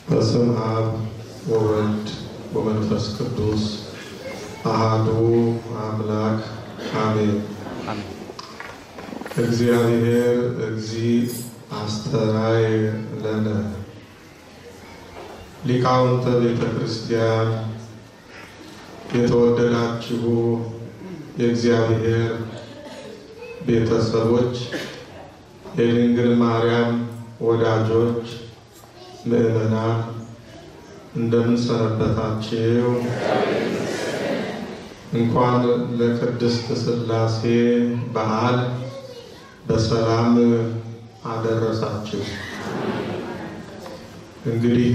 በስመ አብ ወወልድ ወመንፈስ ቅዱስ አሐዱ አምላክ አሜን። እግዚአብሔር እግዚእ አስተርአየ ለነ ሊቃውንተ ቤተ ክርስቲያን፣ የተወደዳችሁ የእግዚአብሔር ቤተሰቦች፣ የድንግል ማርያም ወዳጆች፣ ምእመናን እንደምን ሰነበታችሁ? እንኳን ለቅድስት ሥላሴ በዓል በሰላም አደረሳችሁ። እንግዲህ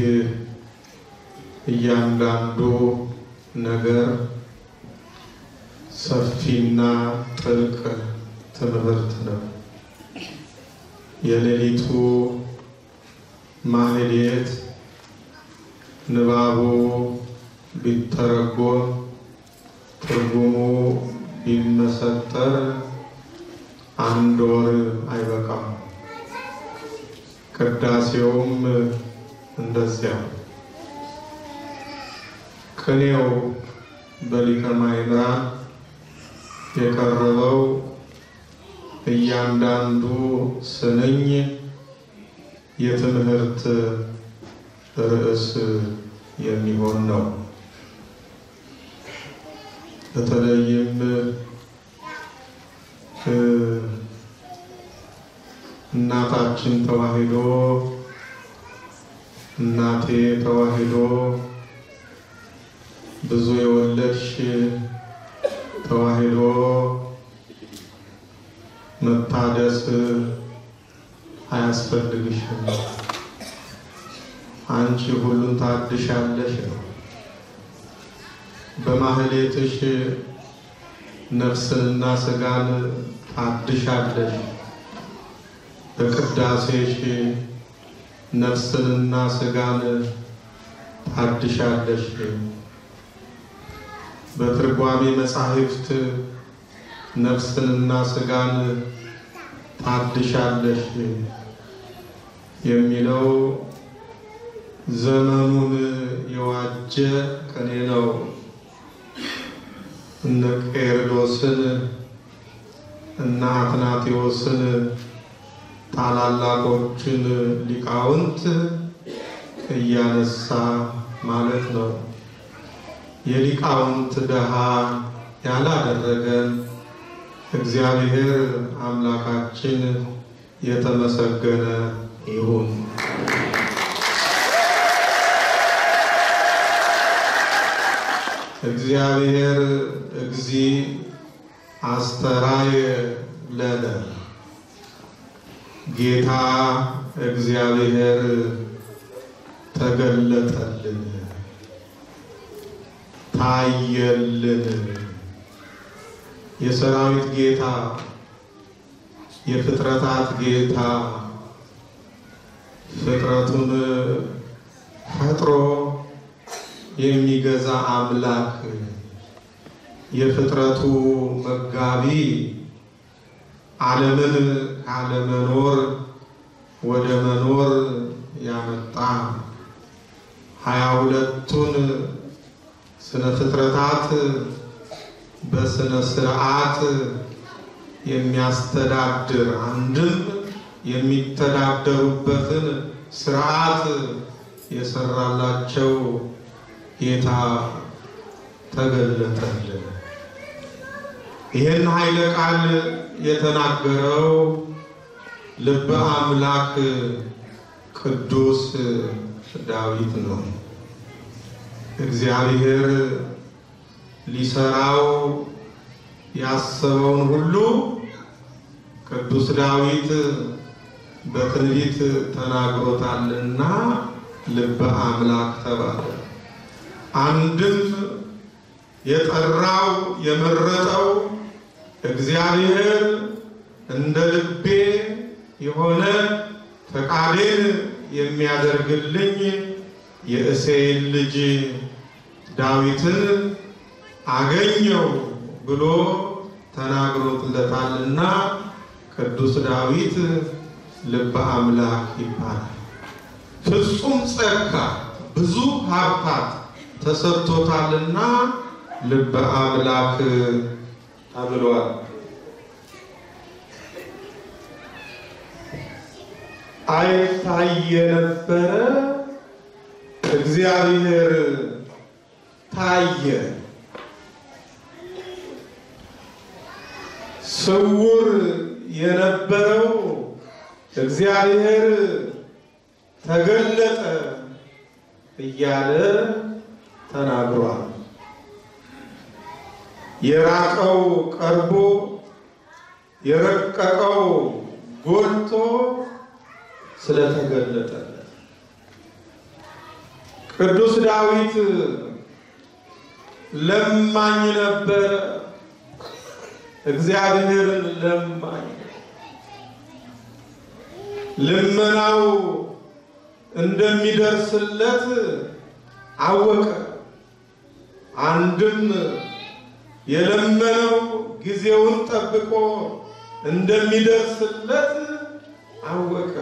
እያንዳንዱ ነገር ሰፊና ጥልቅ ትምህርት ነው። የሌሊቱ ማህሌት ንባቡ ቢተረጎም ትርጉሙ ቢመሰጠር አንድ ወር አይበቃም። ቅዳሴውም እንደዚያው። ቅኔው በሊቀ ማእምራን የቀረበው እያንዳንዱ ስንኝ የትምህርት ርዕስ የሚሆን ነው። በተለይም እናታችን ተዋሕዶ፣ እናቴ ተዋሕዶ፣ ብዙ የወለድሽ ተዋሕዶ መታደስ አያስፈልግሽም፣ አንቺ ሁሉን ታድሻለሽ ነው። በማህሌትሽ ነፍስንና ሥጋን ታድሻለሽ፣ በቅዳሴሽ ነፍስንና ሥጋን ታድሻለሽ፣ በትርጓሜ መጻሕፍት ነፍስንና ሥጋን ታድሻለሽ የሚለው ዘመኑን የዋጀ ቅኔ ነው። እነ ቄርሎስን እና አትናቴዎስን ታላላቆችን ሊቃውንት እያነሳ ማለት ነው። የሊቃውንት ደሃ ያላደረገን እግዚአብሔር አምላካችን የተመሰገነ ይሁን። እግዚአብሔር እግዚእ አስተርአየ ለነ፣ ጌታ እግዚአብሔር ተገለጠልን፣ ታየልን። የሰራዊት ጌታ፣ የፍጥረታት ጌታ፣ ፍጥረቱን ፈጥሮ የሚገዛ አምላክ፣ የፍጥረቱ መጋቢ፣ ዓለምን ካለመኖር ወደ መኖር ያመጣ 22ቱን ስነ ፍጥረታት በስነ ስርዓት የሚያስተዳድር፣ አንድም የሚተዳደሩበትን ስርዓት የሰራላቸው ጌታ ተገለጠልን። ይህን ኃይለ ቃል የተናገረው ልበ አምላክ ቅዱስ ዳዊት ነው። እግዚአብሔር ሊሰራው ያሰበውን ሁሉ ቅዱስ ዳዊት በትንቢት ተናግሮታልና ልበ አምላክ ተባለ። አንድም የጠራው የመረጠው እግዚአብሔር እንደ ልቤ የሆነ ፈቃዴን የሚያደርግልኝ የእሴይን ልጅ ዳዊትን አገኘው ብሎ ተናግሮለታልና ቅዱስ ዳዊት ልበ አምላክ ይባላል። ፍጹም ጸጋ ብዙ ሀብታት ተሰጥቶታልና ልበ አምላክ ተብሏል። አይታይ የነበረ እግዚአብሔር ታየ። ስውር የነበረው እግዚአብሔር ተገለጠ እያለ ተናግሯል። የራቀው ቀርቦ የረቀቀው ጎልቶ ስለተገለጠለት ቅዱስ ዳዊት ለማኝ ነበር። እግዚአብሔርን ለማኝ ልመናው እንደሚደርስለት አወቀ። አንድም የለመነው ጊዜውን ጠብቆ እንደሚደርስለት አወቀ።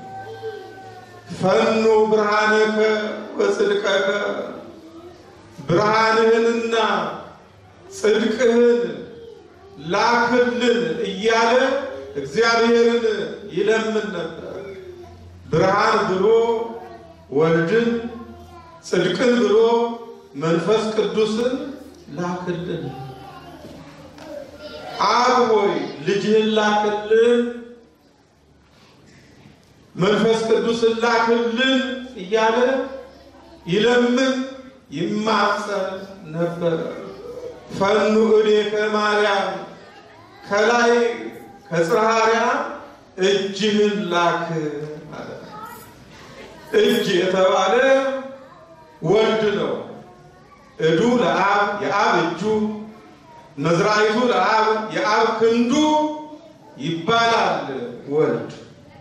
ፈኑ ብርሃነከ ወጽድቀከ ብርሃንህንና ጽድቅህን ላክልን እያለ እግዚአብሔርን ይለምን ነበር። ብርሃን ብሎ ወልድን፣ ጽድቅን ብሎ መንፈስ ቅዱስን ላክልን። አብ ሆይ ልጅህን ላክልን፣ መንፈስ ቅዱስን ላክልን እያለ ይለምን ይማጸን ነበር። ፈኑ እዴከ ማርያም ከላይ ከጽርሐ እጅህን ላክ ማለት ነው። እጅ የተባለ ወልድ ነው። እዱ ለአብ የአብ እጁ፣ መዝራይቱ ለአብ የአብ ክንዱ ይባላል ወልድ።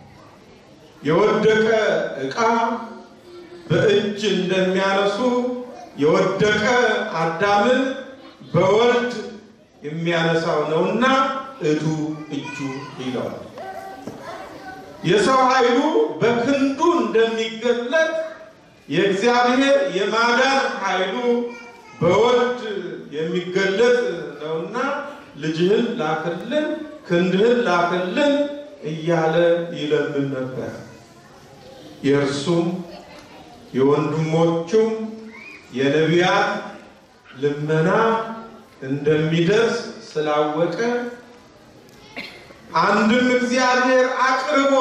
የወደቀ ዕቃ በእጅ እንደሚያነሱ የወደቀ አዳምን በወልድ የሚያነሳው ነውና እዱ እጁ ይለዋል። የሰው ኃይሉ በክንዱ እንደሚገለጥ የእግዚአብሔር የማዳን ኃይሉ በወልድ የሚገለጥ ነውና ልጅህን ላክልን፣ ክንድህን ላክልን እያለ ይለምን ነበር። የእርሱም የወንድሞቹም የነቢያት ልመና እንደሚደርስ ስላወቀ አንድም እግዚአብሔር አቅርቦ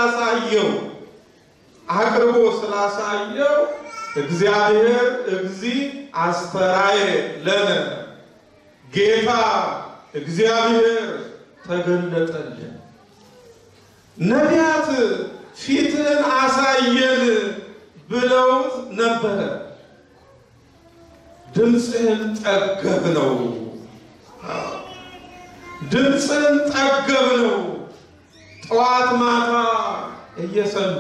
ስላሳየው እግዚአብሔር አስተራየ ለነ ጌታ እግዚአብሔር ተገለጠልን። ነቢያት ፊትን አሳየን ብለው ነበር። ድምፅህን ጠገብነው፣ ድምፅህን ጠገብነው ጠዋት ማታ እየሰማ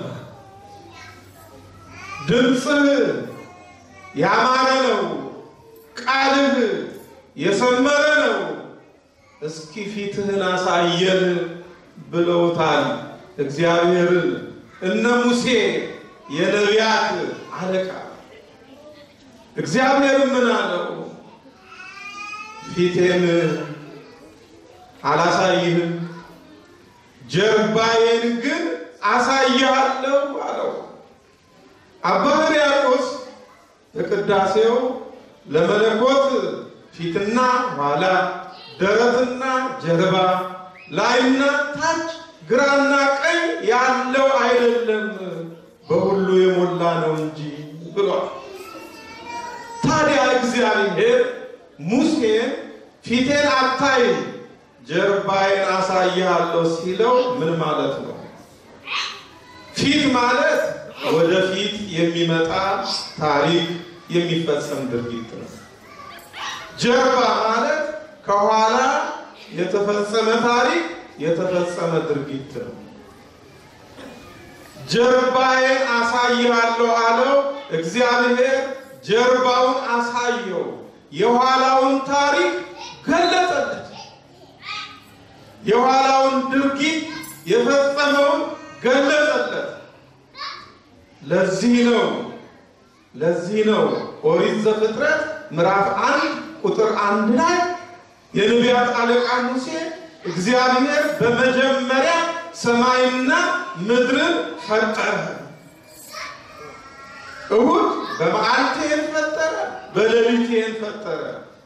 ድምፅህ ያማረ ነው፣ ቃልህ የሰመረ ነው፣ እስኪ ፊትህን አሳየን ብለውታል እግዚአብሔርን። እነ ሙሴ የነቢያት አለቃ እግዚአብሔር ምን አለው? ፊቴን አላሳይህም ጀርባዬን ግን አሳይሃለሁ አለው። አባ ሕርያቆስ በቅዳሴው ለመለኮት ፊትና ኋላ፣ ደረትና ጀርባ፣ ላይና ታች፣ ግራና ቀኝ ያለው አይደለም በሁሉ የሞላ ነው እንጂ ብሏል። ታዲያ እግዚአብሔር ሙሴን ፊቴን አታይ ጀርባዬን አሳይሃለሁ ሲለው ምን ማለት ነው? ፊት ማለት ወደፊት የሚመጣ ታሪክ የሚፈጸም ድርጊት ነው። ጀርባ ማለት ከኋላ የተፈጸመ ታሪክ የተፈጸመ ድርጊት ነው። ጀርባዬን አሳይሃለሁ አለው እግዚአብሔር። ጀርባውን አሳየው፣ የኋላውን ታሪክ ገለጠለት። የኋላውን ድርጊት የፈጸመውን ገለጠለት። ለዚህ ነው ለዚህ ነው ኦሪት ዘፍጥረት ምዕራፍ 1 ቁጥር 1 ላይ የነቢያት አለቃ ሙሴ እግዚአብሔር በመጀመሪያ ሰማይና ምድርን ፈጠረ። እሁድ በመዓልቴን ፈጠረ፣ በሌሊቴን ፈጠረ።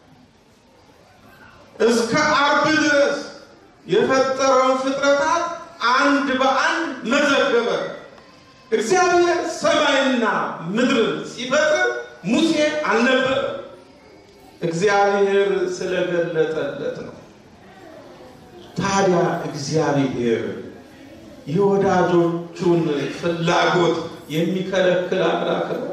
እስከ ዓርብ ድረስ የፈጠረውን ፍጥረታት አንድ በአንድ መዘገበ። እግዚአብሔር ሰማይና ምድርን ሲፈጥር ሙሴ አልነበረ፣ እግዚአብሔር ስለገለጠለት ነው። ታዲያ እግዚአብሔር የወዳጆቹን ፍላጎት የሚከለክል አምላክ ነው?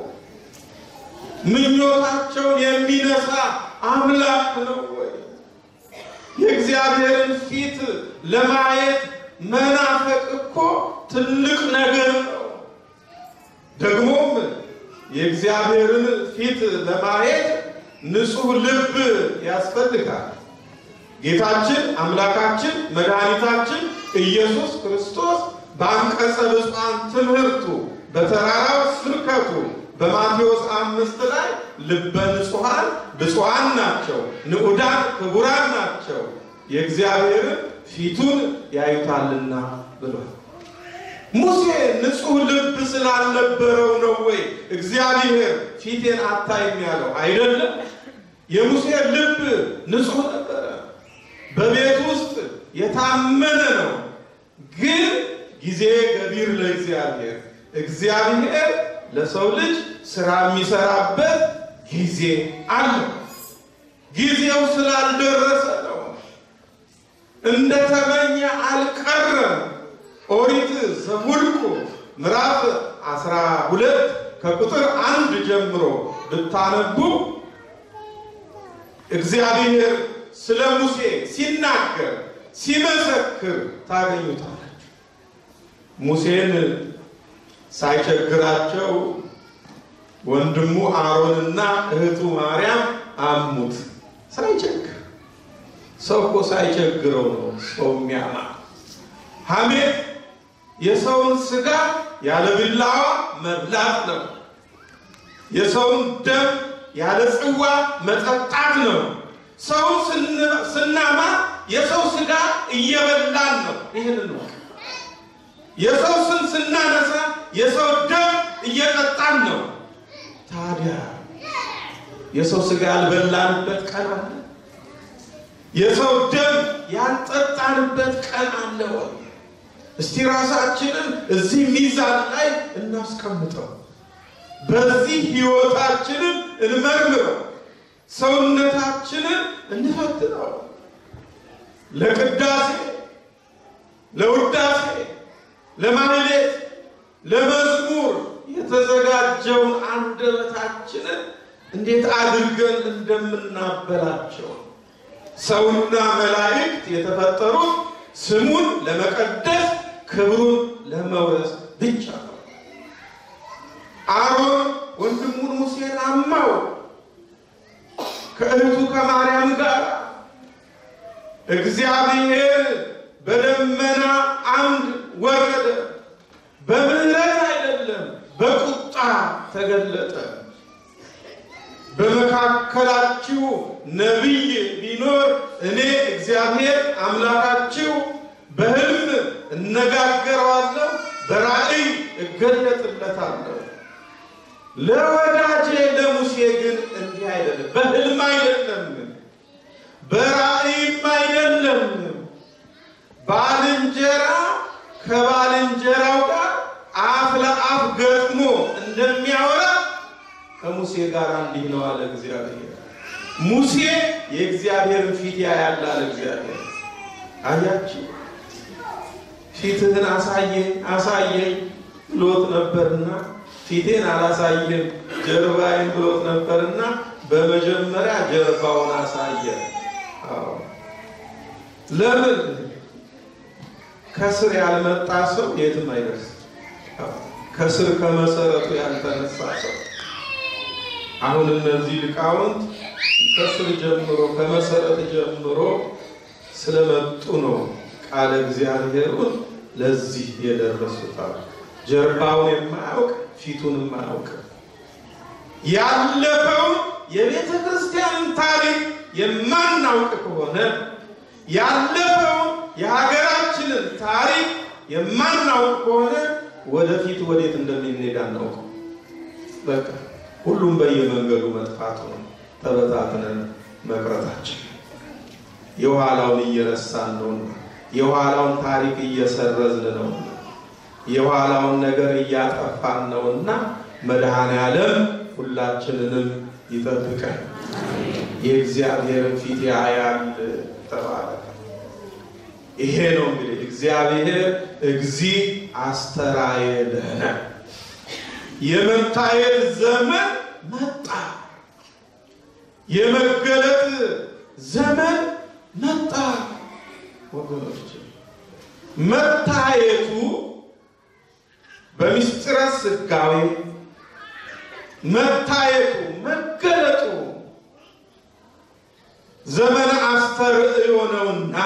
ምኞታቸውን የሚነሳ አምላክ ነው ወይ? የእግዚአብሔርን ፊት ለማየት መናፈቅ እኮ ትልቅ ነገር ነው። ደግሞም የእግዚአብሔርን ፊት ለማየት ንጹህ ልብ ያስፈልጋል። ጌታችን አምላካችን መድኃኒታችን ኢየሱስ ክርስቶስ በአንቀጸ ብፁዓን ትምህርቱ በተራራው ስብከቱ በማቴዎስ 5 ላይ ልበ ንጹሐን ብፁዓን ናቸው፣ ንዑዳን ክቡራን ናቸው፣ የእግዚአብሔርን ፊቱን ያዩታልና ብሏል። ሙሴ ንጹህ ልብ ስላልነበረው ነው ወይ እግዚአብሔር ፊቴን አታይም ያለው? አይደለም። የሙሴ ልብ ንጹህ ነበረ፣ በቤት ውስጥ የታመነ ነው። ግን ጊዜ ገቢር ለእግዚአብሔር፣ እግዚአብሔር ለሰው ልጅ ስራ የሚሰራበት ጊዜ አለ። ጊዜው ስላልደረሰ ነው። እንደተመኘ አልቀረም። ኦሪት ዘኍልቍ ምዕራፍ 12 ከቁጥር 1 ጀምሮ ብታነቡ እግዚአብሔር ስለ ሙሴ ሲናገር ሲመሰክር ታገኙታላችሁ። ሙሴን ሳይቸግራቸው ወንድሙ አሮንና እህቱ ማርያም አሙት። ሳይቸግር ሰው እኮ ሳይቸግረው ነው ሰው የሚያማ። ሐሜት የሰውን ስጋ ያለ ቢላዋ መብላት ነው። የሰውን ደም ያለ ጽዋ መጠጣት ነው። ሰው ስናማ የሰው ስጋ እየበላን ነው። ይሄን ነው። የሰው ስም ስናነሳ የሰው ደም እየጠጣን ነው። ታዲያ የሰው ስጋ ያልበላንበት ቀን አለ? የሰው ደም ያልጠጣንበት ቀን አለ ወይ? እስቲ ራሳችንን እዚህ ሚዛን ላይ እናስቀምጠው። በዚህ ህይወታችንን እንመርምረው። ሰውነታችንን እንፈትነው። ለቅዳሴ፣ ለውዳሴ፣ ለማህሌት፣ ለመዝሙር የተዘጋጀውን አንደበታችንን እንዴት አድርገን እንደምናበላቸው። ሰውና መላእክት የተፈጠሩት ስሙን ለመቀደስ ክብሩን ለመውረስ ብቻ ነው። አሮን ወንድሙን ሙሴን አማው ከእህቱ ከማርያም ጋር። እግዚአብሔር በደመና አምድ ወረደ። በምህረት አይደለም በቁጣ ተገለጠ። በመካከላችሁ ነቢይ ቢኖር እኔ እግዚአብሔር አምላካችሁ በሕልም እነጋገረዋለሁ፣ በራእይ እገለጥለታለሁ። ለወዳጄ ለሙሴ ግን እንዲህ አይደለም። በሕልም አይደለም፣ በራእይም አይደለም። ባልንጀራ ከባልንጀራው ጋር አፍ ለአፍ ገጥሞ እንደሚያወራ ከሙሴ ጋር እንዲህ ነው አለ እግዚአብሔር። ሙሴ የእግዚአብሔርን ፊት ያያል አለ እግዚአብሔር። አያችሁ፣ ፊትህን አሳየኝ ብሎት ነበርና ፊቴን አላሳየም ጀርባዬን ብሎት ነበርና በመጀመሪያ ጀርባውን አሳየ። ለምን? ከስር ያልመጣ ሰው የትም አይደርስ። ከስር ከመሰረቱ ያልተነሳ ሰው። አሁን እነዚህ ሊቃውንት ከስር ጀምሮ ከመሰረት ጀምሮ ስለመጡ ነው ቃለ እግዚአብሔሩን ለዚህ የደረሱት። ጀርባውን የማያውቅ ፊቱን የማያውቅ ያለፈው የቤተ ክርስቲያን ታሪክ የማናውቅ ከሆነ ያለፈው የሀገራችንን ታሪክ የማናውቅ ከሆነ ወደፊት ወዴት እንደምንሄድ አናውቅም። በቃ ሁሉም በየመንገዱ መጥፋቱ ነው፣ ተበታትነን መቅረታችን። የኋላውን እየረሳን ነው፣ የኋላውን ታሪክ እየሰረዝን ነው፣ የኋላውን ነገር እያጠፋን ነውና መድኃኔዓለም ሁላችንንም ይጠብቀን። የእግዚአብሔርን ፊት ያያል ተባለ። ይሄ ነው እንግዲህ እግዚአብሔር እግዚእ አስተርአየ ለነ። የመታየት ዘመን መጣ፣ የመገለጥ ዘመን መጣ። ወገኖች መታየቱ በምስጢረ ሥጋዌ መታየቱ መገለጡ ዘመን አስተርእዮ ነውና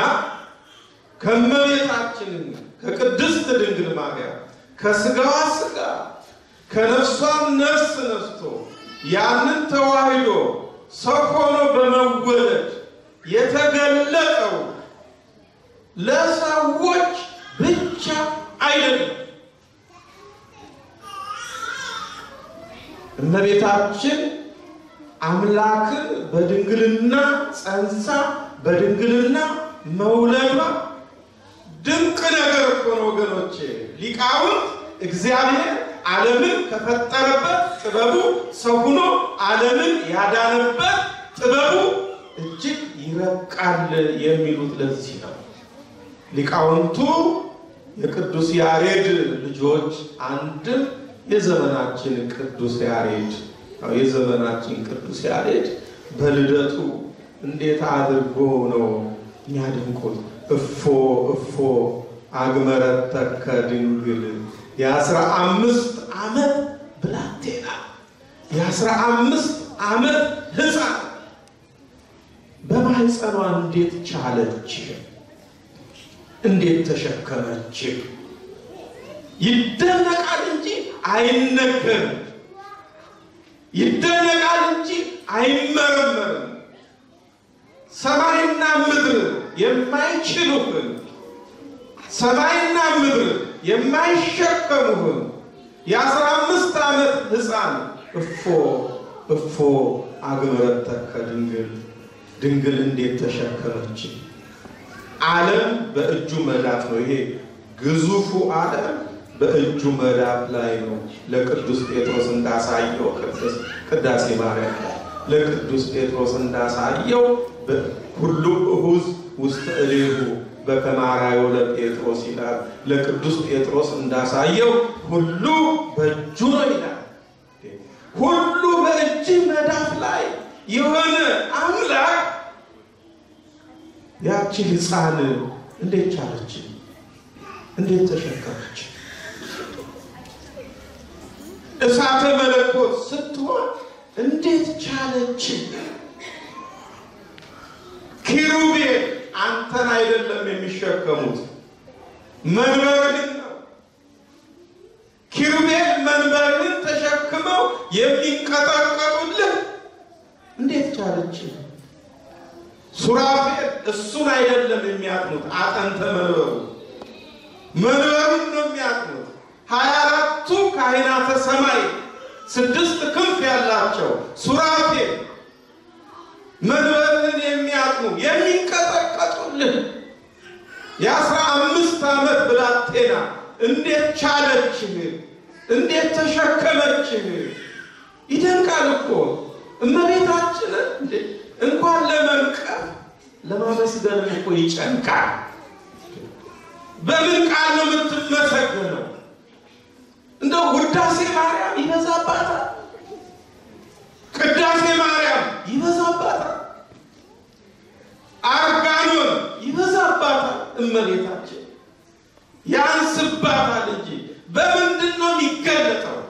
ከመቤታችን ከቅድስት ድንግል ማርያም ከሥጋዋ ሥጋ ከነፍሷም ነፍስ ነስቶ ያንን ተዋህዶ ሰው ሆኖ በመወለድ የተገለጠው ለሰዎች ብቻ አይደለም። እመቤታችን አምላክን በድንግልና ጸንሳ በድንግልና መውለዷ ድንቅ ነገር እኮ ነው ወገኖቼ። ሊቃውንት እግዚአብሔር ዓለምን ከፈጠረበት ጥበቡ ሰው ሆኖ ዓለምን ያዳነበት ጥበቡ እጅግ ይረቃል የሚሉት ለዚህ ነው። ሊቃውንቱ የቅዱስ ያሬድ ልጆች አንድም የዘመናችን ቅዱስ ያሬድ የዘመናችን ቅዱስ ያሬድ በልደቱ እንዴት አድርጎ ነው የሚያደንቁት? እፎ እፎ አግመረተከ ድንግል የ15 ዓመት ብላቴና የ15 ዓመት ሕፃን በማህፀኗ እንዴት ቻለች? እንዴት ተሸከመች? ይደነቃል እንጂ አይነገርም። ይደነቃል እንጂ አይመረመርም። ሰማይና ምድር የማይችሉህን ሰማይና ምድር የማይሸከሙህን የ15 ዓመት ሕፃን እፎ እፎ አግመረተከ ድንግል ድንግል እንዴት ተሸከመች? ዓለም በእጁ መዳፍ ነው። ይሄ ግዙፉ ዓለም በእጁ መዳፍ ላይ ነው። ለቅዱስ ጴጥሮስ እንዳሳየው ቅዳሴ ማርያም ለቅዱስ ጴጥሮስ እንዳሳየው ሁሉ እሁዝ ውስጥ እሌሁ በከመ አርአዮ ለጴጥሮስ ይላል። ለቅዱስ ጴጥሮስ እንዳሳየው ሁሉ በእጁ ነው ይላል። ሁሉ በእጅ መዳፍ ላይ የሆነ አምላክ ያቺ ሕፃን እንዴት ቻለች? እንዴት ተሸከመች? እሳተ መለኮት ስትሆን እንዴት ቻለች? ኪሩቤል አንተን አይደለም የሚሸከሙት መንበርህን ነው። ኪሩቤል መንበርህን ተሸክመው የሚንቀጠቀጡልህ እንዴት ቻለች? ሱራፌል እሱን አይደለም የሚያጥኑት አጠንተ መንበሩን ነው የሚያጥኑት። 24ቱ ካህናተ ሰማይ 6 ክንፍ ያላቸው ሱራፌል መንበርን የሚያጥኑ የሚንቀጠቀጡልህ የ15 ዓመት ብላቴና እንዴት ቻለች? እንዴት ተሸከመች? ይደንቃል እኮ እመቤታችን እንኳን ለመንቀፍ ለማመስገን እኮ ይጨንቃል። በምን ቃል ነው የምትመሰገነው? እንደው ውዳሴ ማርያም ይበዛባታል፣ ቅዳሴ ማርያም ይበዛባታል፣ አርጋኖን ይበዛባታል። እመቤታችን ያንስባታል እንጂ በምንድን ነው የሚገለጠው?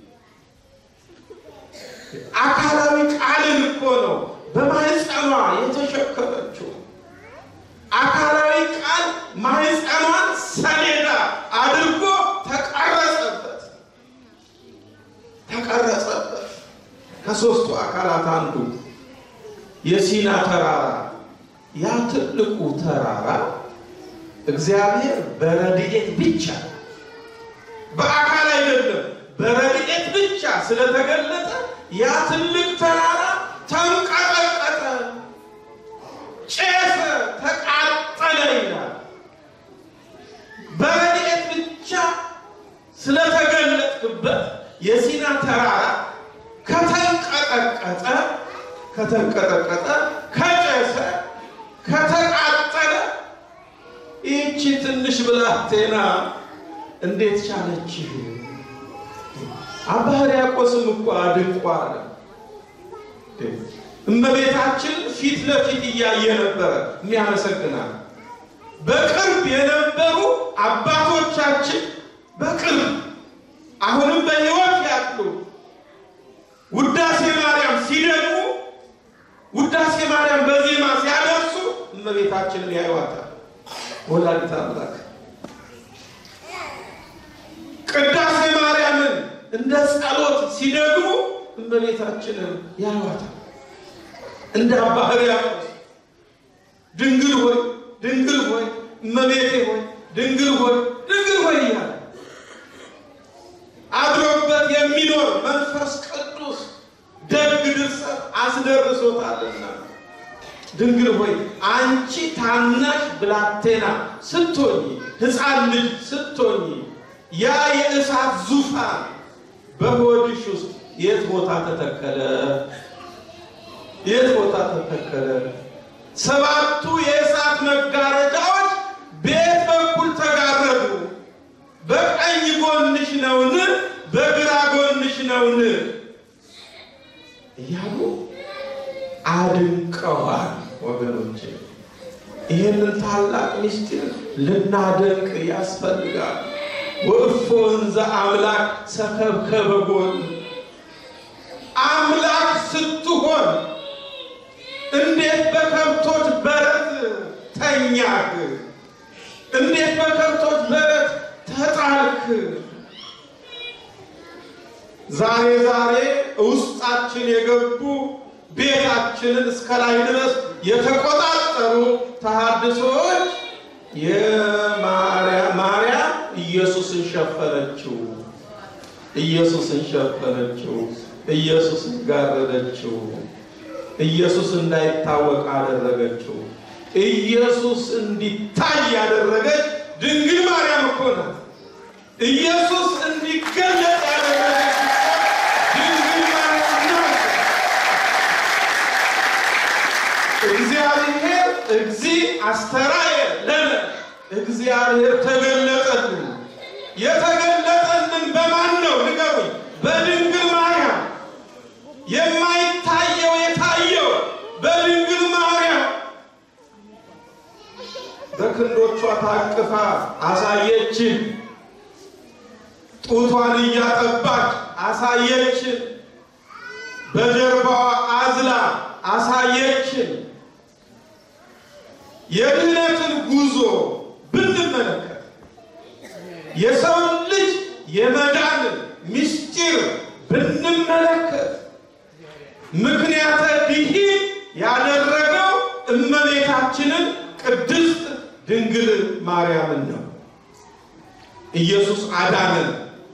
አካላዊ ቃልን እኮ ነው በማህፀኗ የተሸከመችው። አካላዊ ቃል ማህፀኗን ሰሌዳ አድርጎ ተቀረጸበት። ከሶስቱ አካላት አንዱ የሲና ተራራ ያ ትልቁ ተራራ እግዚአብሔር በረድኤት ብቻ በአካል አይደለም በረድኤት ብቻ ስለተገለጠ ያ ትልቅ ተራራ ተንቀጠቀጠ ጨሰ ተቃጠለ ይላል በረድኤት ብቻ ስለተገለጠበት የሲና ተራራ ከተንቀጠቀጠ ከጨሰ ከተቃጠለ ይህች ትንሽ ብላቴና እንዴት ቻለች? አባ ሕርያቆስም እኮ አድንቋል። እመቤታችን ፊት ለፊት እያየ ነበር የሚያመሰግናል። በቅርብ የነበሩ አባቶቻችን በቅርብ አሁንም በሕይወት ያሉ ውዳሴ ማርያም ሲደግሙ ውዳሴ ማርያም በዜማ ሲያደርሱ እመቤታችንን ያዩዋታል። ወላዲተ አምላክ ቅዳሴ ማርያምን እንደ ጸሎት ሲደግሙ እመቤታችንን ያዩዋታል። እንደ አባ ሕርያቆስ ድንግል ሆይ ድንግል ሆይ እመቤቴ ሆይ ድንግል ሆይ ድንግል ሆይ ይላል። አድሮበት የሚኖር መንፈስ ቅዱስ ደግ ድርሰት አስደርሶታልና ድንግል ሆይ አንቺ ታናሽ ብላቴና ስትሆኚ ሕፃን ልጅ ስትሆኚ ያ የእሳት ዙፋን በሆድሽ ውስጥ የት ቦታ ተተከለ? የት ቦታ ተተከለ? ሰባቱ የእሳት መጋረጃዎች ቤት በኩል ተጋረዱ። በቀኝ ጎንሽ ነውን? በግራ ጎንሽ ነውን? እያሉ አድንቀዋል። ወገኖቼ ይህንን ታላቅ ምስጢር ልናደንቅ ያስፈልጋል። ወእፎ እንዘ አምላክ ሰከብከበ ጎን አምላክ ስትሆን እንዴት በከብቶች በረት ተኛክ? እንዴት በከብቶች በረት ተጣልክ? ዛሬ ውስጣችን የገቡ ቤታችንን እስከ ላይ ድረስ የተቆጣጠሩ ተሐድሶች የማርያም ኢየሱስን ሸፈነችው፣ ኢየሱስን ሸፈነችው፣ ኢየሱስን ጋረደችው፣ ኢየሱስ እንዳይታወቅ አደረገችው። ኢየሱስ እንዲታይ ያደረገች ድንግል ማርያም እኮ ናት። ኢየሱስ እንዲገለጥ ያደረገች ድንግል ማርያም ናት። እግዚአብሔር አስተራየ ለነ እግዚአብሔር ተገለጠልን። የተገለጠልን በማን ነው ንገሩኝ? በድንግል ማርያም። የማይታየው የታየው በድንግል ማርያም በክንዶቿ ታቅፋ አሳየችን። ጡቷን እያጠባች አሳየችን። በጀርባዋ አዝላ አሳየችን። የድህነትን ጉዞ ብንመለከት የሰው ልጅ የመዳን ምስጢር ብንመለከት ምክንያተ ድኂን ያደረገው እመቤታችንን ቅድስት ድንግል ማርያምን ነው። ኢየሱስ አዳነን።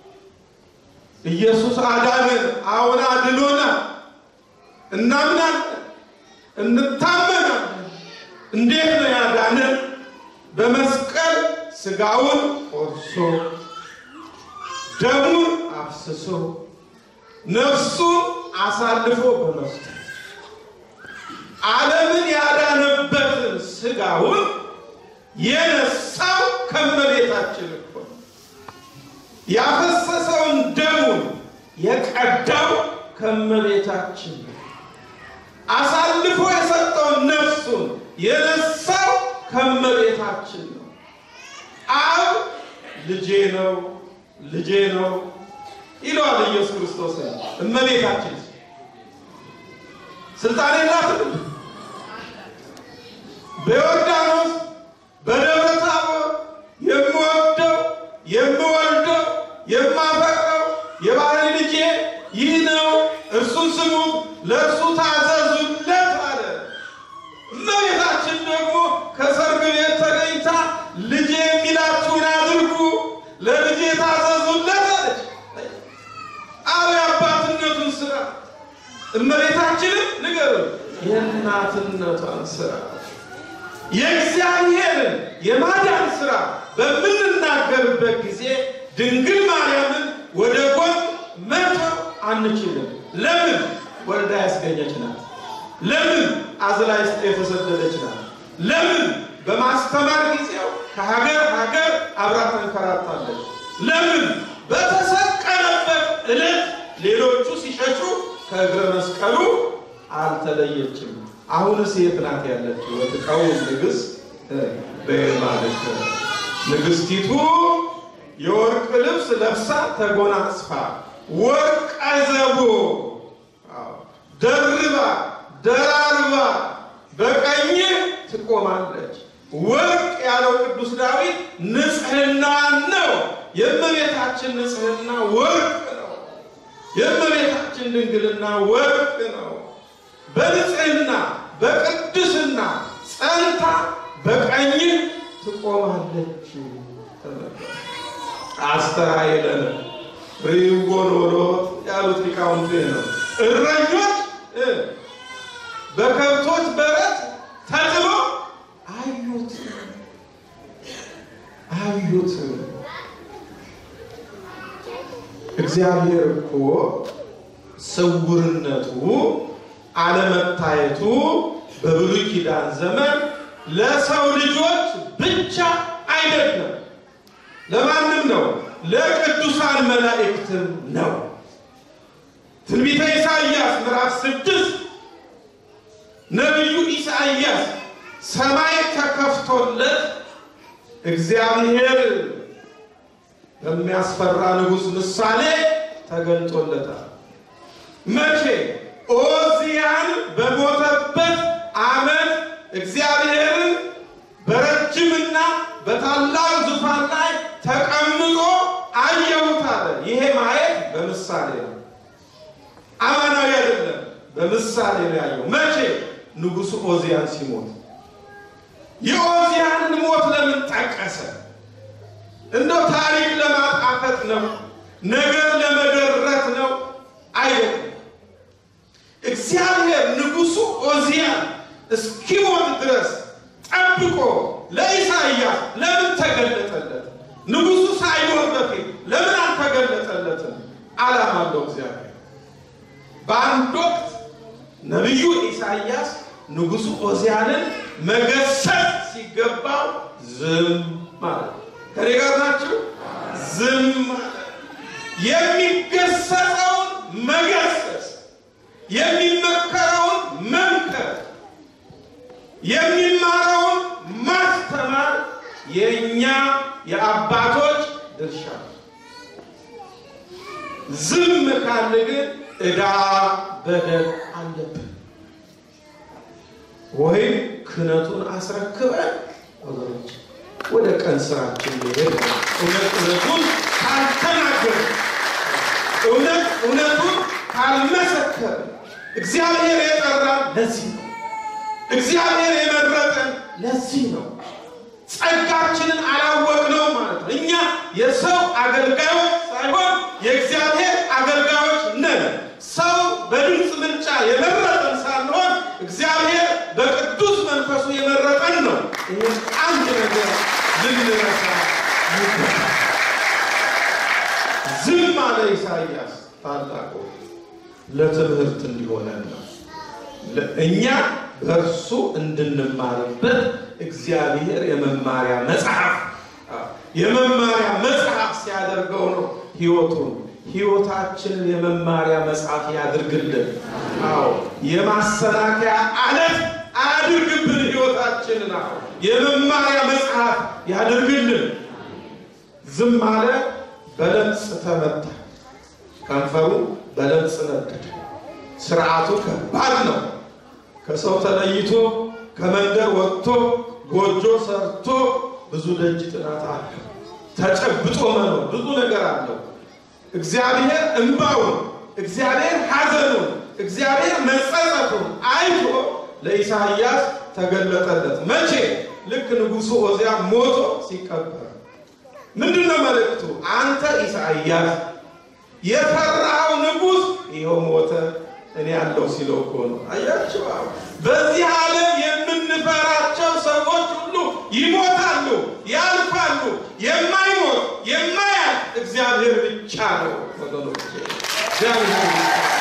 ኢየሱስ አዳነን። አሁን አድኖናል። እናምናለን፣ እንታመናለን። እንዴት ነው ያዳነን? በመስቀል ስጋውን ቆርሶ ደሙን አፍስሶ ነፍሱን አሳልፎ በመስጠት ዓለምን ያዳነበትን ስጋውን የነሳው ከመቤታችን እኮ ያፈሰሰውን ደሙን የቀዳው ከመቤታችን አሳልፎ የሰጠውን ነፍሱን የነሳው ከመቤታችን ነው። አብ ልጄ ነው ልጄ ነው ይለዋል ኢየሱስ ክርስቶስ። እመቤታችን ስልጣን የላትም። በዮርዳኖስ በደብረ ታቦር የምወደው የምወልደው የማፈቅረው የባህሪ ልጄ ይህ ነው እርሱን ስሙት ለእርሱ ታዘዙለት አለ። እመቤታችን ደግሞ ከሰርግ ቤት ተገኝታ ልጄ የሚላችሁን አድርጉ ለልጄ ታዘዙለት አለች። አዎ የአባትነቱን ስራ እመቤታችንም ንገሩን የእናትነቷን ስራ የእግዚአብሔርን የማዳን ስራ በምንናገርበት ጊዜ ድንግል ማርያምን ወደ ጎን መተው አንችልም። ለምን? ወልዳ ያስገኘች ናት። ለምን? አዝላ የተሰደደች ናት። ለምን? በማስተማር ጊዜው ከሀገር ሀገር አብራ ተንከራታለች። ለምን? በተሰቀለበት ዕለት ሌሎቹ ሲሸሹ ከእግረ መስቀሉ አልተለየችም። አሁንስ የት ናት ያለችው? ወትቀው ንግሥት በማለት ንግሥቲቱ የወርቅ ልብስ ለብሳ ተጎናጽፋ ወርቅ አዘቦ ደርባ ደራርባ በቀኝ ትቆማለች። ወርቅ ያለው ቅዱስ ዳዊት ንጽሕና ነው። የእመቤታችን ንጽሕና ወርቅ ነው። የእመቤታችን ድንግልና ወርቅ ነው። በንጽሕና በቅድስና ጸንታ በቀኝ ትቆማለች። አስተራየለን ሪንጎሎሎት ያሉት ሊቃውንቱ ነው። እረኞች በከብቶች በረት ተጥሎ አዩት። እግዚአብሔር እኮ ስውርነቱ አለመታየቱ በብሉይ ኪዳን ዘመን ለሰው ልጆች ብቻ አይደለም። ለማንም ነው? ለቅዱሳን መላእክትም ነው። ትንቢተ ኢሳይያስ ምዕራፍ 6 ነቢዩ ኢሳይያስ ሰማይ ተከፍቶለት እግዚአብሔር በሚያስፈራ ንጉሥ ምሳሌ ተገልጦለታል። መቼ? ኦዚያን በሞተበት ዓመት እግዚአብሔር በረጅምና በታላቅ ዙፋን ላይ ተቀምጦ አየሁት አለ። ይሄ ማየት በምሳሌ ነው፣ አማናዊ አይደለም። በምሳሌ ነው ያየው። መቼ? ንጉሡ ኦዚያን ሲሞት። የኦዚያንን ሞት ለምን ጠቀሰ? እንደው ታሪክ ለማጣፈጥ ነው? ነገር ለመደረት ነው? አይደለም። እግዚአብሔር ንጉሡ ኦዚያን እስኪሞት ድረስ ጠብቆ ለኢሳይያስ ለምን ተገለጠለት? ንጉሡ ሳይሞት በፊት ለምን አልተገለጠለትም? ዓላማ አለው እግዚአብሔር። በአንድ ወቅት ነቢዩ ኢሳይያስ ንጉሡ ኦዚያንን መገሰጽ ሲገባው ዝም ማለት። ከኔ ጋር ናችሁ? ዝም ማለት። የሚገሰጸውን መገሰጽ፣ የሚመከረውን መምከር፣ የሚማረውን ማስተማር የኛ የአባቶች ድርሻ። ዝም ካለ ግን ዕዳ በደል አለብን። ወይም ክህነቱን አስረክበን ወገኖች ወደ ቀን ስራችን ሄደን እውነቱን ካልተናገር፣ እውነቱን ካልመሰከር፣ እግዚአብሔር የጠራን ለዚህ ነው። እግዚአብሔር የመረጠን ለዚህ ነው። ጸጋችንን አላወቅነው ማለት ነው። እኛ የሰው አገልጋዮች ሳይሆን የእግዚአብሔር አገልጋዮች ነን። ሰው በድምፅ ምርጫ የመረጠን ሳይሆን እግዚአብሔር በቅዱስ መንፈሱ የመረጠን ነው። ይህ አንድ ነገር ልንረሳ ይገባል። ዝም አለ ኢሳይያስ ታላቁ ለትምህርት እንዲሆነን ነው። እኛ በእርሱ እንድንማርበት እግዚአብሔር የመማሪያ መጽሐፍ ሲያደርገው ነው ሕይወታችንን የመማሪያ መጽሐፍ ያድርግልን። አዎ የማሰናከያ አለት አያድርግብን። ሕይወታችንን የመማሪያ መጽሐፍ ያድርግልን። ዝም አለ፣ በለምጽ ተመታ፣ ከንፈሩ በለምጽ ነደደ። ስርዓቱ ከባድ ነው። ከሰው ተለይቶ ከመንደር ወጥቶ ጎጆ ሰርቶ ብዙ ደጅ ጥናት አለ። ተጨብጦ መኖር ብዙ ነገር አለው። እግዚአብሔር እንባውን፣ እግዚአብሔር ሐዘኑን፣ እግዚአብሔር መጸጸቱን አይቶ ለኢሳይያስ ተገለጠለት። መቼ? ልክ ንጉሡ ዖዝያ ሞቶ ሲቀበር። ምንድነው መልእክቱ? አንተ ኢሳይያስ የፈራው ንጉሥ ይኸው ሞተ፣ እኔ ያለው ሲለው እኮ ነው። አያችሁ፣ በዚህ ዓለም የምንፈራቸው ሰዎች ሁሉ ይሞታሉ፣ ያልፋሉ። የማይሞት የማያልፍ እግዚአብሔር ብቻ ነው ወገኖቼ። እግዚአብሔር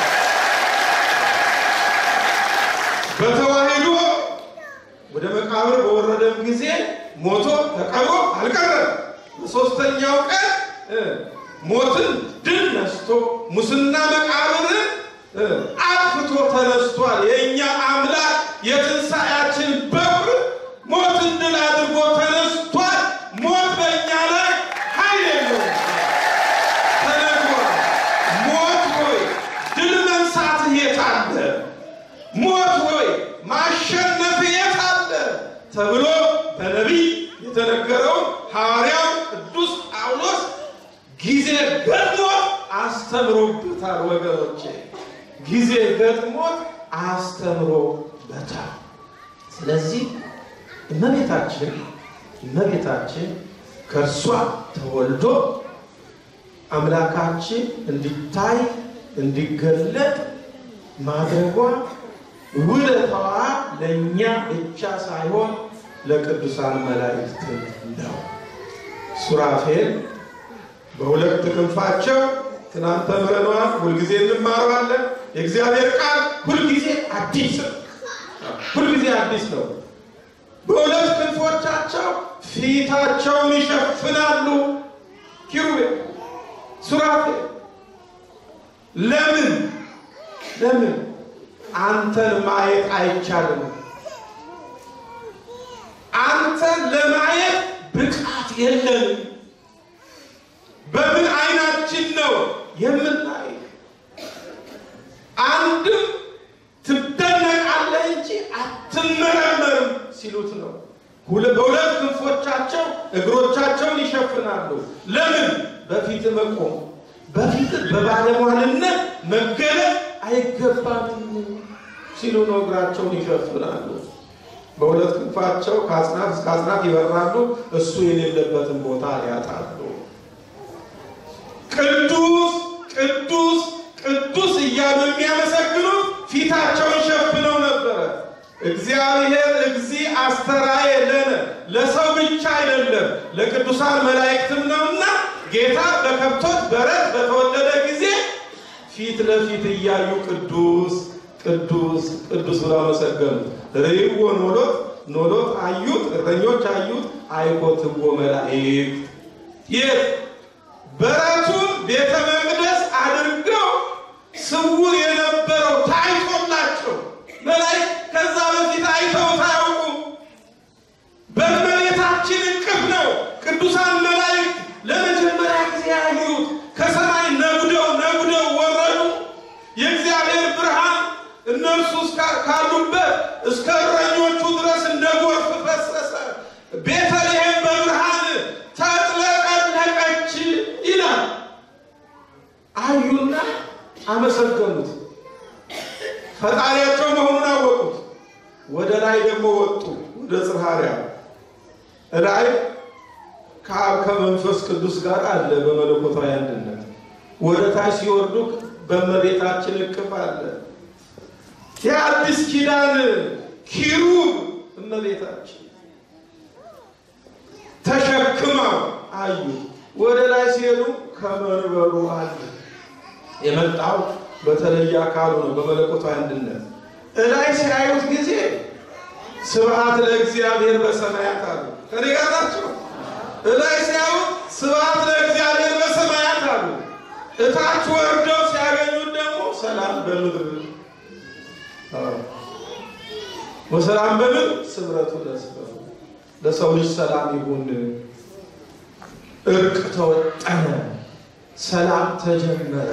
በተዋህዶ ወደ መቃብር በወረደም ጊዜ ሞቶ ተቀብሮ አልቀረም። በሶስተኛው ቀን ሞትን ድል ነስቶ ሙስና መቃብርን አጥፍቶ ተነስቷል። የኛ አምላክ የትንሣኤያችን በኩር ሞትን ድል አድርጎ ተነስቷል። ሞት በእኛ ላይ ኃይል የለውም። ተነግሯል። ሞት ሆይ ድል መንሳትህ የት አለ? ሞት ሆይ ማሸነፍ የት አለ? ተብሎ በነቢይ የተነገረው ሐዋርያው ቅዱስ ጳውሎስ ጊዜ ገጥሞት አስተምሮበታል ወገኖቼ። ጊዜ ገጥሞት አስተምሮበታል። ስለዚህ እመቤታችን ከእርሷ ተወልዶ አምላካችን እንዲታይ እንዲገለጥ ማድረጓ ውለታዋ ለእኛ ብቻ ሳይሆን ለቅዱሳን መላእክት ነው። ሱራፌል በሁለት ክንፋቸው ትናንት ተምረናል፣ ሁልጊዜ እንማራለን። የእግዚአብሔር ቃል ሁልጊዜ አዲስ ነው። በሁለት ክንፎቻቸው ፊታቸውን ይሸፍናሉ ኪሩቤል ሱራፌል። ለምን አንተን ማየት አይቻልም። አንተን ለማየት ብቃት የለም። በምን አይናችን ነው የምናይ? አንድም ትደነቃለህ እንጂ አትመረመርም ሲሉት ነው። በሁለት ክንፎቻቸው እግሮቻቸውን ይሸፍናሉ። ለምን? በፊት መቆም፣ በፊት በባለሟልነት መገለጥ አይገባም ሲሉ ነው እግራቸውን ይሸፍናሉ። በሁለት ክንፋቸው ከአጽናፍ እስከ አጽናፍ ይበራሉ፣ እሱ የሌለበትን ቦታ ያጣሉ። ቅዱስ ቅዱስ ቅዱስ እያሉ የሚያመሰግኑት ፊታቸውን ሸፍነው ነበረ። እግዚአብሔር እግዚእ አስተርአየ ለነ፣ ለሰው ብቻ አይደለም ለቅዱሳን መላእክትም ነውና ጌታ በከብቶች በረት በተወለደ ጊዜ ፊት ለፊት እያዩ ቅዱስ ቅዱስ ቅዱስ ብለው አመሰገኑት። ርይዎ ኖሎት አዩት፣ እረኞች አዩት፣ አይኮትዎ መላእክት። የት? በረቱን ቤተ መቅደስ አድርገው ስውር የነበረው ታይቶላቸው መላእክት ከዛ በፊት አይተው ታያውቁ። በእመቤታችን እቅፍ ነው ቅዱሳን መላእክት ለመጀመሪያ ጊዜ ያዩት። ከሰማይ ነጉደው ወረዱ። የእግዚአብሔር ብርሃን እነርሱ ካሉበት እስከ እረኞቹ ድረስ እንደ ጎርፍ ፈሰሰ። ቤተልሔም በብርሃን ተጥለቀለቀች ይላል። አዩና አመሰገኑት። ፈጣሪያቸው መሆኑን አወቁት። ወደ ላይ ደግሞ ወጡ፣ ወደ ጽርሐ አርያም። ላይ ከአብ ከመንፈስ ቅዱስ ጋር አለ በመለኮታዊ አንድነት። ወደ ታች ሲወርዱ በእመቤታችን እቅፍ አለ። የአዲስ ኪዳን ኪሩብ እመቤታችን ተሸክመው አዩ። ወደ ላይ ሲሄዱ ከመንበሩ አለ። የመጣው በተለየ አካሉ ነው በመለኮታዊ አንድነት። እላይ ሲያዩት ጊዜ ስብሐት ለእግዚአብሔር በሰማያት አሉ። ከኔ ጋር ናቸው። እላይ ሲያዩት ስብሐት ለእግዚአብሔር በሰማያት አሉ። እታች ወርደው ሲያገኙት ደግሞ ሰላም በምድር ወሰላም በምድር ስምረቱ ለሰው ልጅ ሰላም ይሁን። እርቅ ተወጠነ፣ ሰላም ተጀመረ።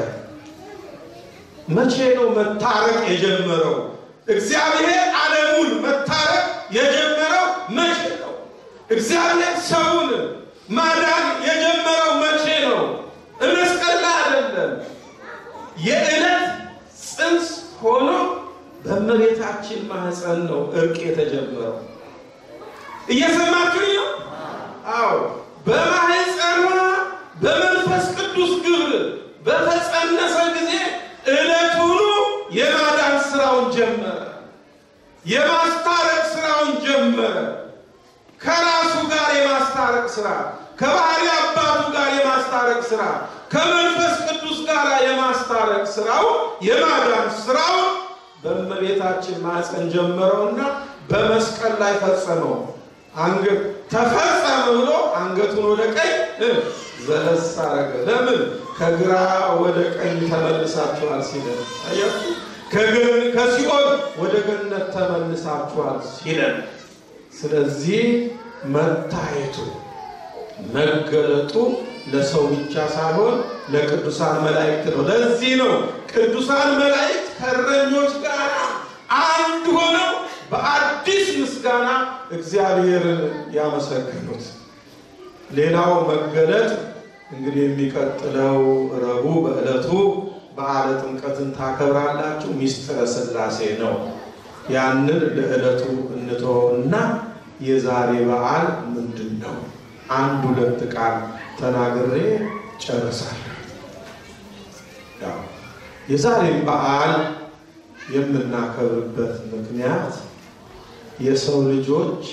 መቼ ነው መታረቅ የጀመረው? እግዚአብሔር ዓለሙን መታረቅ የጀመረው መቼ ነው? እግዚአብሔር ሰውን ማዳን የጀመረው መቼ ነው? መስቀል ላይ አይደለም። የዕለት ጽንስ ሆኖ በእመቤታችን ማህፀን ነው እርቅ የተጀመረው። እየሰማችሁ ነው? አዎ በማህፀኗ በመንፈስ ቅዱስ ግብር በተጸነሰ ጊዜ ዕለቱኑ የማዳን ስራውን ጀመረ። የማስታረቅ ስራውን ጀመረ። ከራሱ ጋር የማስታረቅ ስራ፣ ከባህሪ አባቱ ጋር የማስታረቅ ስራ፣ ከመንፈስ ቅዱስ ጋር የማስታረቅ ስራው የማዳን ስራው በእመቤታችን ማህፀን ጀመረውና በመስቀል ላይ ፈጸመው። አንገት ተፈጸመ ብሎ አንገቱን ወደ ቀኝ ዘለስ አረገ። ለምን? ከግራ ወደ ቀኝ ተመልሳችኋል ሲለን አያችሁ። ከሲኦል ወደ ገነት ተመልሳችኋል ሲለን፣ ስለዚህ መታየቱ መገለጡ ለሰው ብቻ ሳይሆን ለቅዱሳን መላእክት ነው። ለዚህ ነው ቅዱሳን መላእክት ከእረኞች ጋር አንድ ሆነው በአዲስ ምስጋና እግዚአብሔርን ያመሰግኑት። ሌላው መገለጥ እንግዲህ የሚቀጥለው ረቡዕ በዕለቱ በዓለ ጥምቀትን ታከብራላችሁ። ሚስጥረ ሥላሴ ነው። ያንን ለዕለቱ እንተውና የዛሬ በዓል ምንድን ነው? አንድ ሁለት ቃል ተናግሬ ጨርሳለሁ። የዛሬ በዓል የምናከብርበት ምክንያት የሰው ልጆች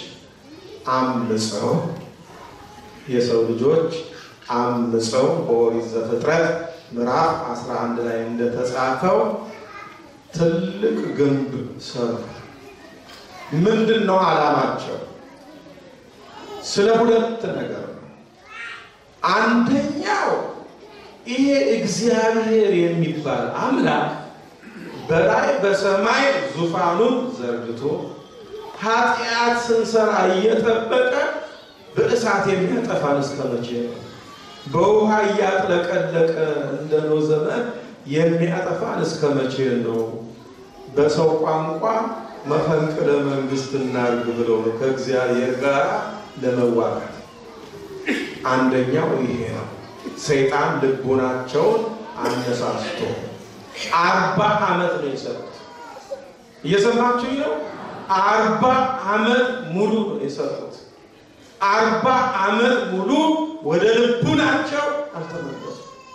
አምፀው በኦሪት ዘፍጥረት ምዕራፍ 11 ላይ እንደተጻፈው ትልቅ ግንብ ሰሩ። ምንድነው ዓላማቸው? ስለ ሁለት ነገር ነው። አንደኛው ይሄ እግዚአብሔር የሚባል አምላክ በላይ በሰማይ ዙፋኑን ዘርግቶ ኃጢአት ስንሰራ እየጠበቀ በእሳት የሚያጠፋን እስከ መቼ ነው? በውሃ እያጥለቀለቀ እንደ ኖህ ዘመን የሚያጠፋን እስከ መቼ ነው? በሰው ቋንቋ መፈንቅለ መንግስት እናድርግ ብለው ነው ከእግዚአብሔር ጋር ለመዋጋት። አንደኛው ይሄ ነው። ሰይጣን ልቦናቸውን አነሳስቶ 40 ዓመት ነው የሰሩት። እየሰማችሁ ነው? 40 ዓመት ሙሉ ነው የሰሩት። 40 ዓመት ሙሉ ወደ ልቡናቸው አልተመለሱ።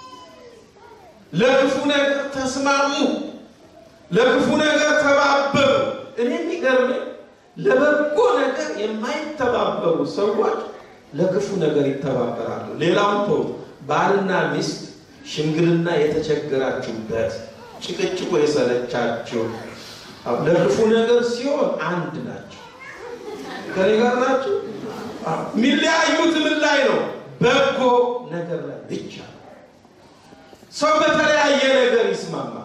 ለክፉ ነገር ተስማሙ፣ ለክፉ ነገር ተባበሩ። እኔ የሚገርመኝ ለበጎ ነገር የማይተባበሩ ሰዎች ለክፉ ነገር ይተባበራሉ። ሌላውን ተው፣ ባልና ሚስት ሽምግልና የተቸገራችሁበት፣ ጭቅጭቁ የሰለቻችሁ ለክፉ ነገር ሲሆን አንድ ናቸው። ከኔ ጋር ናችሁ? የሚለያዩት ምን ላይ ነው? በጎ ነገር ላይ ብቻ። ሰው በተለያየ ነገር ይስማማል።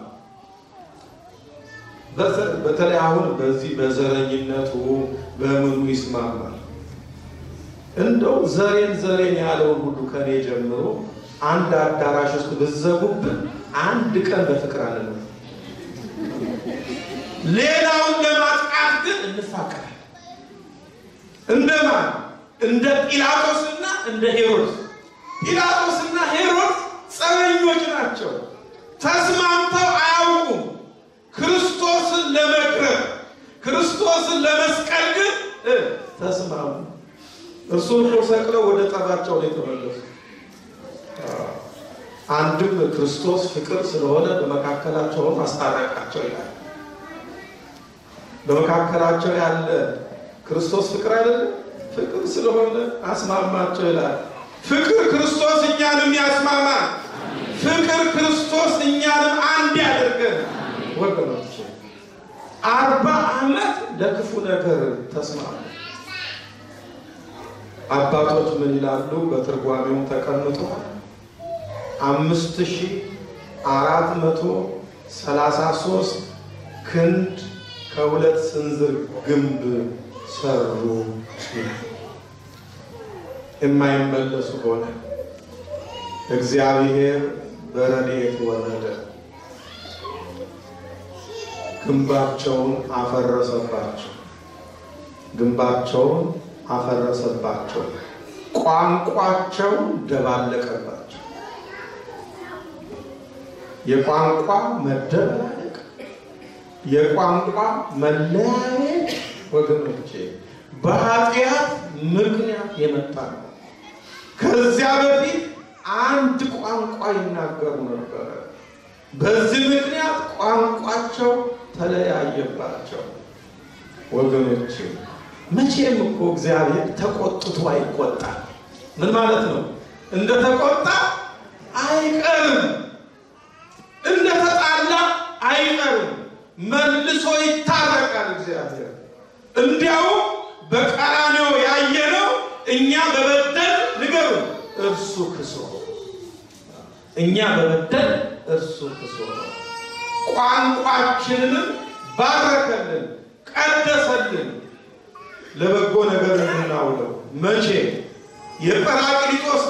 በተለይ አሁን በዚህ በዘረኝነቱ በምኑ ይስማማል። እንደው ዘሬን ያለውን ሁሉ ከኔ ጀምሮ አንድ አዳራሽ ውስጥ ብዘጉብን አንድ ቀን በፍቅር አለነው። ሌላውን ለማጥቃት ግን እንፋቀራለን። እንደማን? እንደ ጲላጦስና እንደ ሄሮድስ። ጲላጦስና ሄሮድስ ጸበኞች ናቸው። ተስማምተው አያውቁም። ክርስቶስን ለመግረፍ ክርስቶስን ለመስቀል ግን ተስማሙ። እርሱን ሰቅለው ወደ ጠባቸው ላይ ተመለሱ። አንድም ክርስቶስ ፍቅር ስለሆነ በመካከላቸው አስታረቃቸው ይላል። በመካከላቸው ያለ ክርስቶስ ፍቅር አይደለም? ፍቅር ስለሆነ አስማማቸው ይላል። ፍቅር ክርስቶስ እኛንም ያስማማል። ፍቅር ክርስቶስ እኛንም አንድ ያደርገን። ወገኖች 40 ዓመት ለክፉ ነገር ተስማሙ። አባቶች ምን ይላሉ? በትርጓሜው ተቀምጧል። 5433 ክንድ ከሁለት ስንዝር ግንብ ሰሩ። የማይመለሱ ሆነ። እግዚአብሔር በረድኤት ወረደ። ግንባቸውን አፈረሰባቸው። ቋንቋቸው ደባለቀባቸው። የቋንቋ መደባለቅ የቋንቋ መለያየት ወገኖቼ በኃጢአት ምክንያት የመጣ ነው። ከዚያ በፊት አንድ ቋንቋ ይናገሩ ነበር። በዚህ ምክንያት ቋንቋቸው ተለያየባቸው። ወገኖቼ መቼም እኮ እግዚአብሔር ተቆጥቶ አይቆጣም። ምን ማለት ነው? እንደ ተቆጣ አይቀርም፣ እንደ ተጣላ አይቀርም፣ መልሶ ይታረቃል እግዚአብሔር። እንዲያው በቀራንዮ ያየነው እኛ በበደል ንገሩ እርሱ ክሶ፣ እኛ በበደል እርሱ ክሶ ነው። ቋንቋችንን ባረከልን፣ ቀደሰልን፣ ለበጎ ነገር እንድናውለው። መቼ? የጰራቅሊጦስ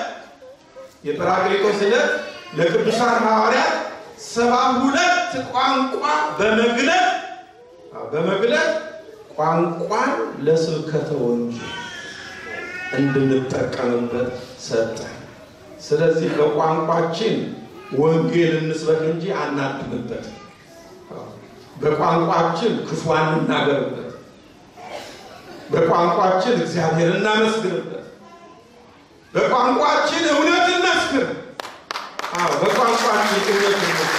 ዕለት ለቅዱሳን ሐዋርያት 72 ቋንቋ በመግለጥ ቋንቋን ለስብከተ ወንጌል እንድንጠቀምበት ሰጠ። ስለዚህ በቋንቋችን ወንጌል እንስበክ እንጂ አናድምበት። በቋንቋችን ክፉ አንናገርበት። በቋንቋችን እግዚአብሔር እናመስግንበት። በቋንቋችን እውነት እናስክር። በቋንቋችን እውነት እናስክር።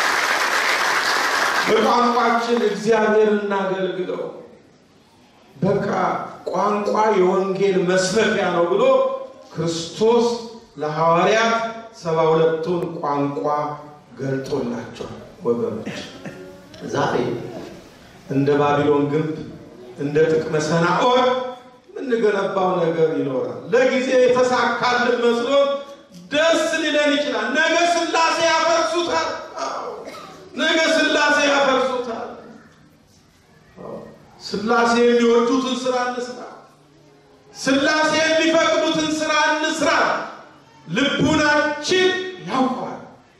በቋንቋችን እግዚአብሔር እናገልግለው። በቃ ቋንቋ የወንጌል መስበኪያ ነው ብሎ ክርስቶስ ለሐዋርያት 72ቱን ቋንቋ ገልጦላቸዋል። ወገኖች ዛሬ እንደ ባቢሎን ግንብ እንደ ጥቅመ ሰናዖር የምንገነባው ነገር ይኖራል። ለጊዜ የተሳካልን መስሎ ደስ ሊለን ይችላል። ነገ ሥላሴ ያፈርሱታል። ነገ ሥላሴ ያፈርሱታል። ሥላሴ የሚወዱትን ስራ እንስራ። ሥላሴ የሚፈቅዱትን ስራ እንስራ። ልቡናችን ያውቃል።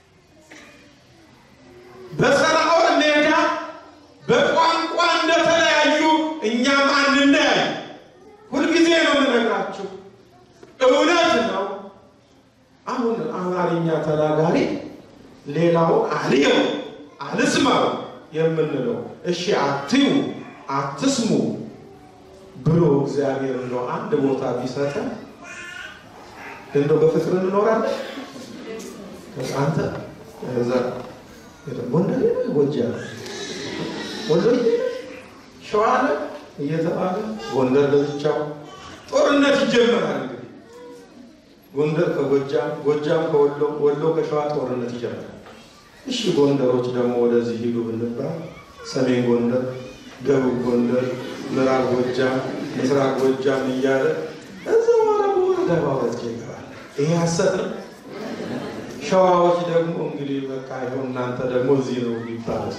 በሰናዖር ሜዳ በቋንቋ እንደተለያዩ እኛም አንለያይ። ሁልጊዜ ነው የምነግራችሁ፣ እውነት ነው። አሁን አማርኛ ተናጋሪ ሌላው አልየው አልስማው የምንለው እሺ አትዩ አትስሙ ብሎ እግዚአብሔር ነው አንድ ቦታ ቢሰጠን እንደው በፍቅር እንኖራለን። አንተ እዛ ወንደሬ ጎጃም ወንደሬ ሸዋለ እየተባለ ጎንደር ለብቻው ጦርነት ይጀምራል። እንግዲህ ጎንደር ከጎጃም፣ ጎጃም ከወሎ፣ ወሎ ከሸዋ ጦርነት ይጀምራል። እሺ ጎንደሮች ደግሞ ወደዚህ ሂዱ ብንባል ሰሜን ጎንደር፣ ደቡብ ጎንደር፣ ምዕራብ ጎጃም፣ ምስራቅ ጎጃም እያለ እዛው ማለት ደባበት ይገባል። ይሄ ሐሰት ነው። ሸዋዎች ደግሞ እንግዲህ በቃ ይሁን እናንተ ደግሞ እዚህ ነው ይባላል።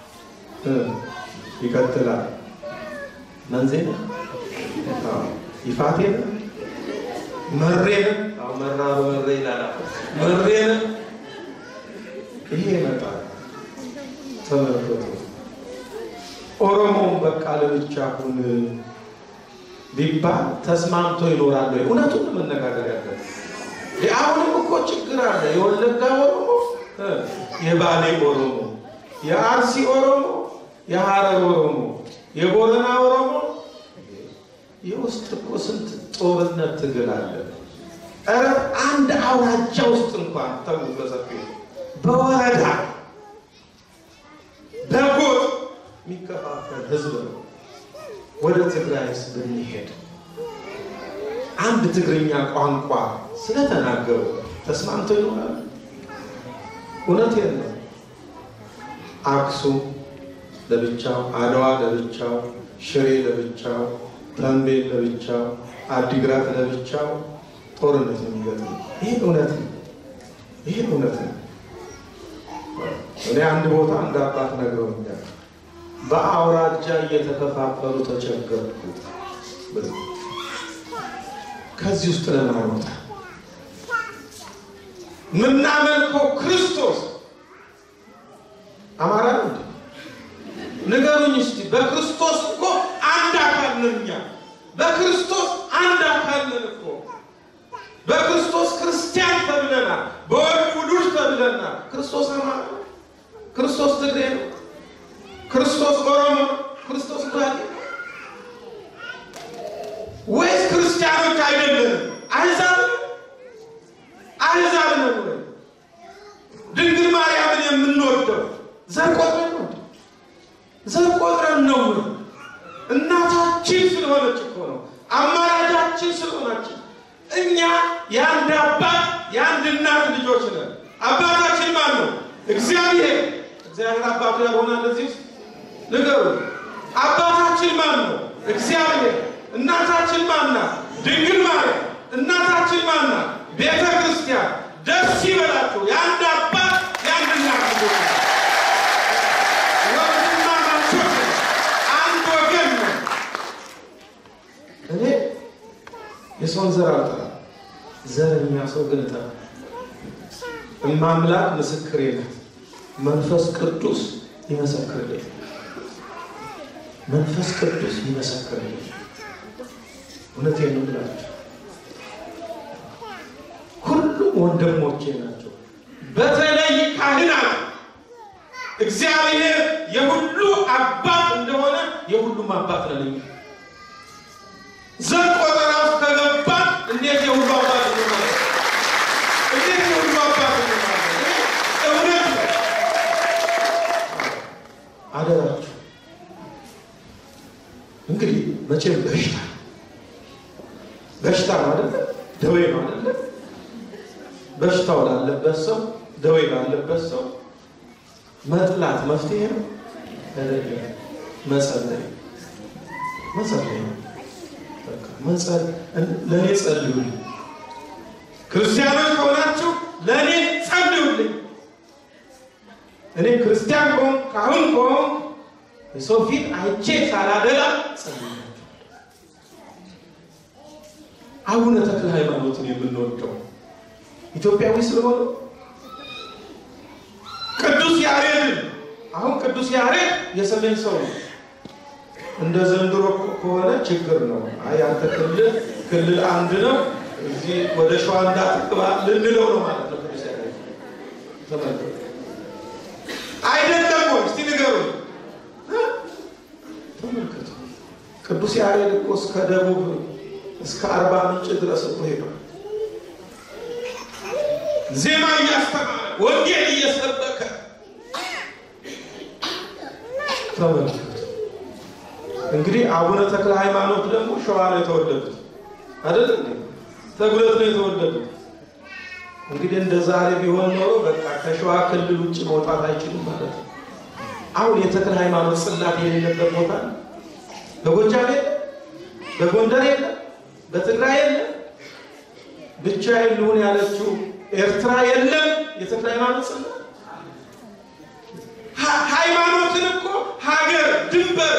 ይቀጥላል። መንዜና ይፋቴና መሬና መራ በመሬና መሬና ይሄ መጣ። ተመልከቱ። ኦሮሞን በቃ ለብቻውን ቢባል ተስማምቶ ይኖራል ወይ? እውነቱን መነጋገር ያለበት አሁንም እኮ ችግር አለ። የወለጋ ኦሮሞ፣ የባሌ ኦሮሞ፣ የአርሲ ኦሮሞ፣ የሐረር ኦሮሞ፣ የቦረና ኦሮሞ የውስጥ እኮ ስንት ጦርነት ትግል አለ። ኧረ አንድ አውራጃ ውስጥ እንኳን ተው በሰፊው በወረዳ በጎጥ የሚከፋፈል ህዝብ ነው። ወደ ትግራይስ ብንሄድ አንድ ትግርኛ ቋንቋ ስለተናገሩ ተስማምቶ ይኖራል? እውነት የለም። አክሱም ለብቻው፣ አድዋ ለብቻው፣ ሽሬ ለብቻው፣ ተንቤን ለብቻው፣ አዲግራት ለብቻው ጦርነት የሚገጥም ይሄ እውነት ነው። ይሄ እውነት ነው። እኔ አንድ ቦታ አንድ አባት ነግረውኛል። በአውራጃ እየተከፋፈሉ ተቸገርኩ። ከዚህ ውስጥ ለማውጣት ምናመልከው ክርስቶስ አማራ ነው። ንገሩኝ እስቲ በክርስቶስ እኮ አንድ አካል ነን እኛ። በክርስቶስ አንድ አካል ነን እኮ። በክርስቶስ ክርስቲያን ተብለናል። በወልድ ውሉድ ተብለናል። ክርስቶስ አማራ፣ ክርስቶስ ትግሬ ነው። ክርስቶስ ኦሮሞ ክርስቶስ ጉራጌ ወይስ ክርስቲያኖች አይደለም አሕዛብ ነው ወይ ድንግል ማርያምን የምንወደው ዘር ቆጥረን ነው እናታችን ስለሆነች እኮ ነው አማራጃችን ስለሆነች እኛ የአንድ አባት የአንድ እናት ልጆች ነን አባታችን ማን ነው እግዚአብሔር አባቱ ያልሆነ እንደዚህ ንገሩ አባታችን ማን ነው እግዚአብሔር እናታችን ማን ናት ድንግል ማርያም እናታችን ማን ናት ቤተ ክርስቲያን ደስ ይበላችሁ የአንድ አባት የአንድ እናት ልጆች ወንድምና ማቾች አንድ ወገን ነው እኔ የሰውን ዘር አልጠራም ዘረኛ ሰው ግን እጠራለሁ እማምላክ ምስክሬ ናት መንፈስ ቅዱስ ይመሰክርልኝ እውነቴን ነው ብላችሁ ሁሉም ወንድሞቼ ናቸው በተለይ ካህናት እግዚአብሔር የሁሉ አባት እንደሆነ የሁሉም አባት ነኝ ዘር ቆጠራ ከገባ እንዴት የሁሉ አባት ነው እንዴት የሁሉ አባት ነው እውነት አደራችሁ እንግዲህ መቼም በሽታ ማለት ደዌ ማለት በሽታው ላለበት ሰው ደዌ ላለበት ሰው መጥላት መፍትሄ ነው አይደለም መጸለይ ለኔ ጸልዩልኝ ክርስቲያኖች ሆናችሁ ለኔ ጸልዩልኝ እኔ ክርስቲያን ሆን ካሁን ሆን የሰው ፊት አይቼ ሳላደላ ጸልዩልኝ አቡነ ተክለ ሃይማኖትን የምንወደው ኢትዮጵያዊ ስለሆነ ቅዱስ ያሬድ የሰሜን ሰው ነው እንደ ዘንድሮ ከሆነ ችግር ነው አይ አንተ ክልል አንድ ነው እዚህ ወደ ሸዋ እንዳትቀባ ልንለው ነው ማለት ነው ቅዱስ ያሬድ ተመልከቱ አይደለም ወይ እስቲ ንገሩ ተመልከቱ ቅዱስ ያሬድ እኮ እስከ ደቡብ እስከ 40 ምንጭ ድረስ ሄዷል ዜማ እያስተማረ ወንጌል እየሰበከ ተመልከቱ እንግዲህ አቡነ ተክለ ሃይማኖት ደግሞ ሸዋ ላይ ተወለዱት አይደል ተጉለት ነው የተወለዱት እንግዲህ እንደ ዛሬ ቢሆን ነው በቃ ከሸዋ ክልል ውጭ መውጣት አይችልም ማለት ነው አሁን የተክለ ሃይማኖት ጽላት የሌለበት ቦታ በጎጃም በጎንደር በትግራይ ብቻ ይሉን ያለችው ኤርትራ የለም የተክለ ሃይማኖት ጽላት ሃይማኖትን እኮ ሀገር ድንበር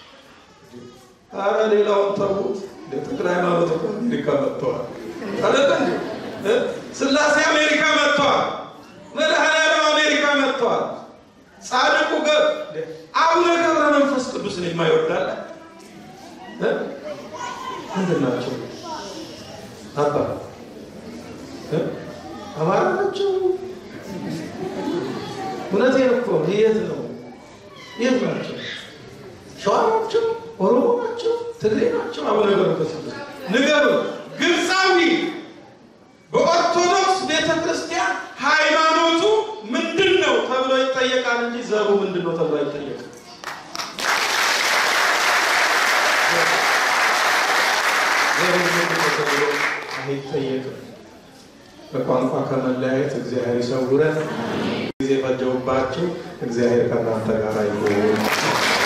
አረ ሌላውን ተውት የተክለ ሃይማኖት እኮ አሜሪካ መጥቷል አይደል ስላሴ አሜሪካ መጥቷል መድኃኔዓለም አሜሪካ መጥቷል ጻድቁ አቡነ ገብረ መንፈስ ቅዱስን የማይወዳል እንደናቸው አባ አማራ ናቸው እውነቴን እኮ የት ናቸው ሸዋ ናቸው ኦሮሞ ናቸው ትግሬ ናቸው አቡነ ገብረ መንፈስ ቅዱስ ንገሩ ግብፃዊ በኦርቶዶክስ ቤተክርስቲያን ሃይማኖቱ ምንድነው ተብሎ ይጠየቃል እንጂ ዘሩ ምንድነው ተብሎ አይጠየቅም በቋንቋ ከመለያየት እግዚአብሔር ይሰውረን ጊዜ ፈጀውባችሁ እግዚአብሔር ከእናንተ ጋር ይሁን